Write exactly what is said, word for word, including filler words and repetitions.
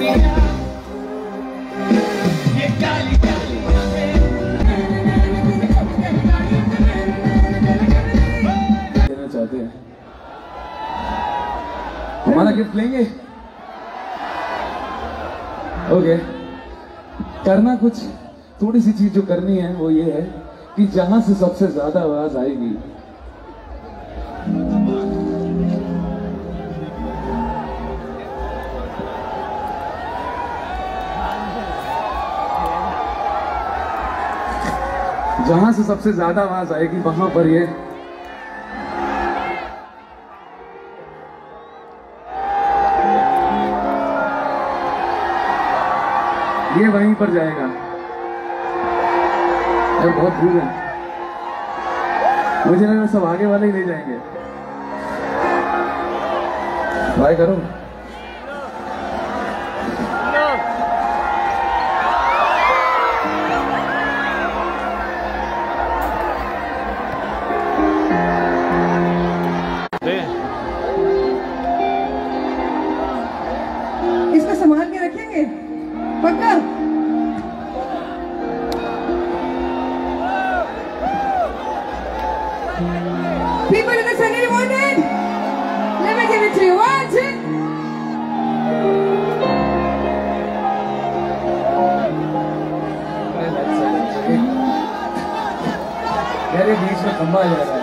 चाहते हैं हमारा गिफ्ट लेंगे। ओके, करना कुछ थोड़ी सी चीज जो करनी है वो ये है कि जहां से सबसे ज्यादा आवाज आएगी जहां से सबसे ज्यादा आवाज आएगी वहां पर ये ये वहीं पर जाएगा। ये बहुत दूर है, मुझे लगा सब आगे वाले ही ले जाएंगे। ट्राई करो। इसको संभाल के रखेंगे पक्का। People in the Sunday morning, let me give it to you. Watch it. यार ये बीच में खंबा आ जा रहा है।